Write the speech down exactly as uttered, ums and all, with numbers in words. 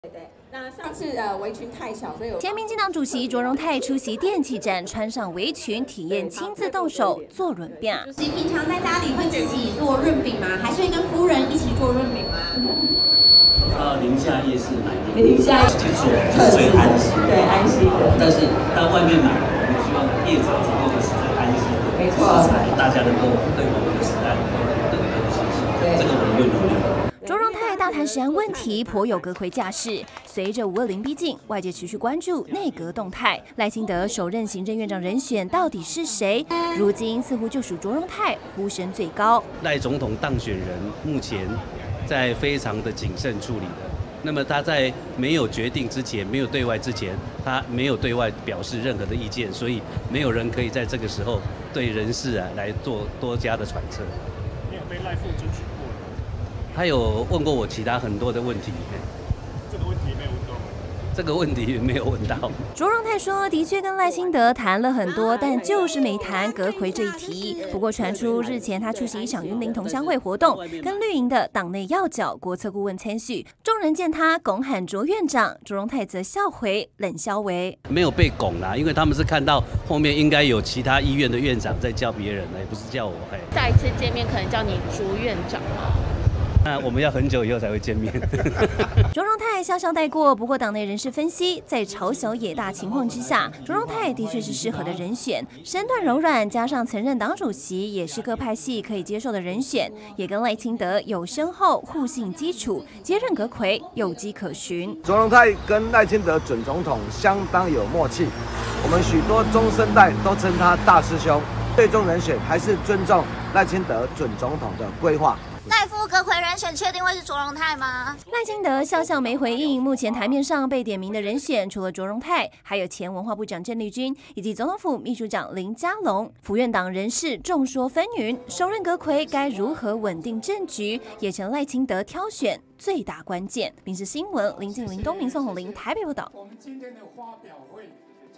对对，那上次呃围裙太小，所以前民进党主席卓荣泰出席电器展，穿上围裙体验亲自动手做润饼。 主席平常在家里会自己做润饼吗？还是会跟夫人一起做润饼吗？ 到宁夏夜市买， 宁夏去做是最安心， 对安心的。 但是到外面买，我们希望业者提供的是最安心的， 没错， 大家能够对我们的时代能够更有信心。这个我们会努力。 卓荣泰大谈食安问题，颇有阁揆架势。随着五二零逼近，外界持续关注内阁动态，赖清德首任行政院长人选到底是谁？如今似乎就属卓荣泰呼声最高。 赖总统当选人目前在非常的谨慎处理的，那么他在没有决定之前，没有对外之前，他没有对外表示任何的意见，所以没有人可以在这个时候对人事啊来做多加的揣测。 你有被赖副争取过吗？ 他有问过我其他很多的问题， 这个问题没有问到吗？ 这个问题没有问到。 卓荣泰说，的确跟赖清德谈了很多，但就是没谈阁揆这一题。不过传出日前他出席一场云林同乡会活动，跟绿营的党内要角、国策顾问参叙，众人见他拱喊卓院长，卓荣泰则笑回冷笑为没有被拱啦，因为他们是看到后面应该有其他医院的院长在叫别人，也不是叫我。 下一次见面可能叫你朱院长吗？ 那我们要很久以后才会见面。 卓荣泰笑笑带过，不过党内人士分析，在朝小野大情况之下，卓荣泰的确是适合的人选，身段柔软，加上曾任党主席，也是各派系可以接受的人选，也跟赖清德有深厚互信基础，接任阁揆有迹可循。 卓荣泰跟赖清德准总统相当有默契，我们许多中生代都称他大师兄，最终人选还是尊重赖清德准总统的规划。 赖副阁揆人选确定会是卓荣泰吗？ 赖清德笑笑没回应。目前台面上被点名的人选，除了卓荣泰，还有前文化部长郑丽君以及总统府秘书长林佳龙。府院党人士众说纷纭，首任阁揆该如何稳定政局，也成赖清德挑选最大关键。民视新闻林静、林东明、宋宏林台北报道。 我们今天的发表会。